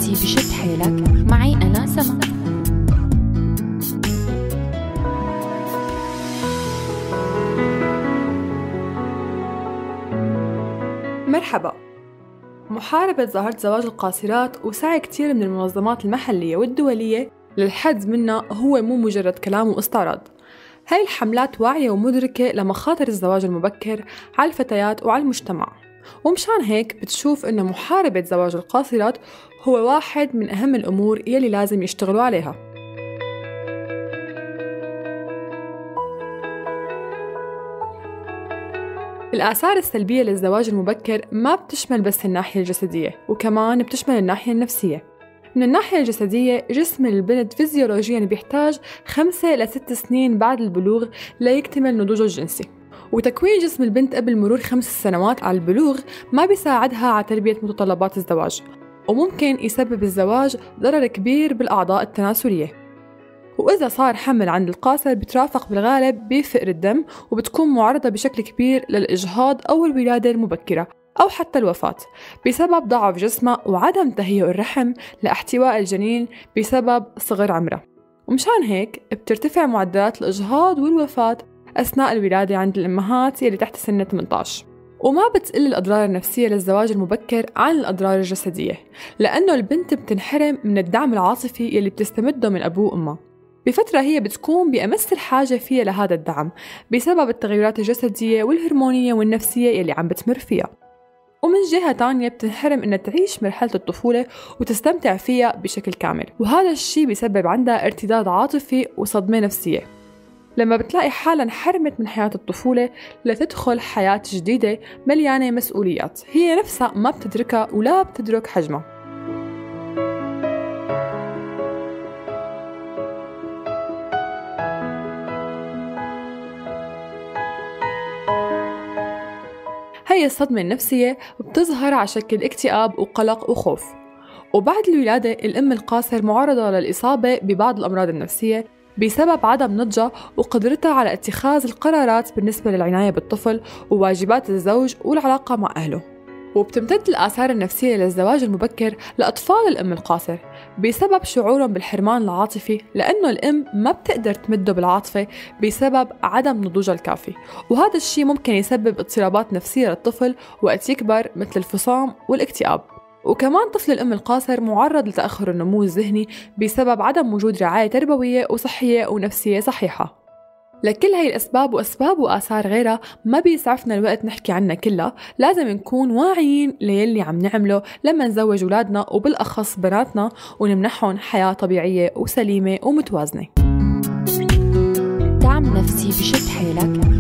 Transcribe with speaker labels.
Speaker 1: نفسي بشد حيلك معي أنا سما.
Speaker 2: مرحبا. محاربة ظاهرة زواج القاصرات وسعي كتير من المنظمات المحلية والدولية للحد منها هو مو مجرد كلام واستعراض. هاي الحملات واعية ومدركة لمخاطر الزواج المبكر على الفتيات وعلى المجتمع، ومشان هيك بتشوف إن محاربة زواج القاصرات هو واحد من أهم الأمور يلي لازم يشتغلوا عليها. الآثار السلبية للزواج المبكر ما بتشمل بس الناحية الجسدية، وكمان بتشمل الناحية النفسية. من الناحية الجسدية، جسم البنت فيزيولوجياً بيحتاج 5 إلى 6 سنين بعد البلوغ ليكتمل نضوجه الجنسي، وتكوين جسم البنت قبل مرور 5 سنوات على البلوغ ما بيساعدها على تلبية متطلبات الزواج، وممكن يسبب الزواج ضرر كبير بالأعضاء التناسلية. وإذا صار حمل عند القاصر بترافق بالغالب بفقر الدم، وبتكون معرضة بشكل كبير للإجهاض أو الولادة المبكرة أو حتى الوفاة بسبب ضعف جسمها وعدم تهيئ الرحم لاحتواء الجنين بسبب صغر عمرها. ومشان هيك بترتفع معدلات الإجهاض والوفاة أثناء الولادة عند الأمهات يلي تحت سن 18. وما بتقل الأضرار النفسية للزواج المبكر عن الأضرار الجسدية، لأنه البنت بتنحرم من الدعم العاطفي يلي بتستمده من أبوه وأمها بفترة هي بتكون بأمس الحاجة فيها لهذا الدعم بسبب التغيرات الجسدية والهرمونية والنفسية يلي عم بتمر فيها. ومن جهة تانية بتنحرم إنها تعيش مرحلة الطفولة وتستمتع فيها بشكل كامل، وهذا الشيء بيسبب عندها ارتداد عاطفي وصدمة نفسية لما بتلاقي حالها انحرمت من حياة الطفولة لتدخل حياة جديدة مليانة مسؤوليات هي نفسها ما بتدركها ولا بتدرك حجمها. هي الصدمة النفسية بتظهر على شكل اكتئاب وقلق وخوف. وبعد الولادة الأم القاصر معرضة للإصابة ببعض الأمراض النفسية بسبب عدم نضجها وقدرتها على اتخاذ القرارات بالنسبة للعناية بالطفل وواجبات الزوج والعلاقة مع أهله. وبتمتد الآثار النفسية للزواج المبكر لأطفال الأم القاصر بسبب شعورهم بالحرمان العاطفي، لأنه الأم ما بتقدر تمده بالعاطفة بسبب عدم نضوجها الكافي، وهذا الشيء ممكن يسبب اضطرابات نفسية للطفل وقت يكبر مثل الفصام والاكتئاب. وكمان طفل الأم القاصر معرض لتأخر النمو الذهني بسبب عدم وجود رعاية تربوية وصحية ونفسية صحيحة. لكل هاي الأسباب وأسباب وآثار غيرها ما بيسعفنا الوقت نحكي عنها كلها. لازم نكون واعيين ليلي عم نعمله لما نزوج أولادنا وبالأخص بناتنا ونمنحهم حياة طبيعية وسليمة ومتوازنة.
Speaker 1: دعم نفسي بشد حيلك